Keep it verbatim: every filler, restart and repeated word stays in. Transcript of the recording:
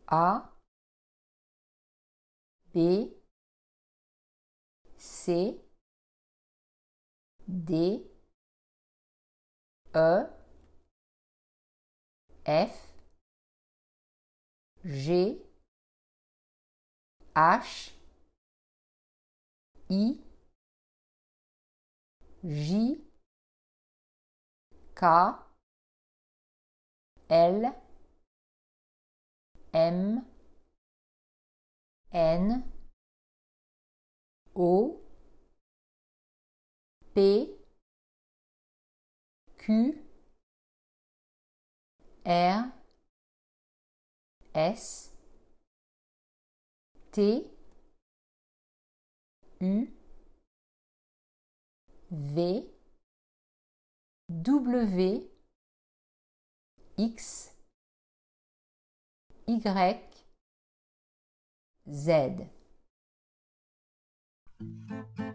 A, B, C, D, E, F, G, H, I, J, K, L, M, N, O, P, Q, R, S, T, U, V, W, X, Y, Z.